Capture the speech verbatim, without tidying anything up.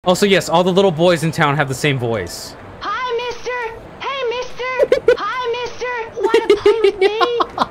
Also, yes, all the little boys in town have the same voice. Hi, mister. Hey, mister. Hi, mister. Want to play with me?